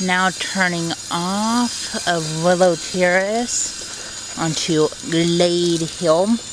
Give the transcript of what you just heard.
Now turning off of Willow Terrace onto Glade Hill.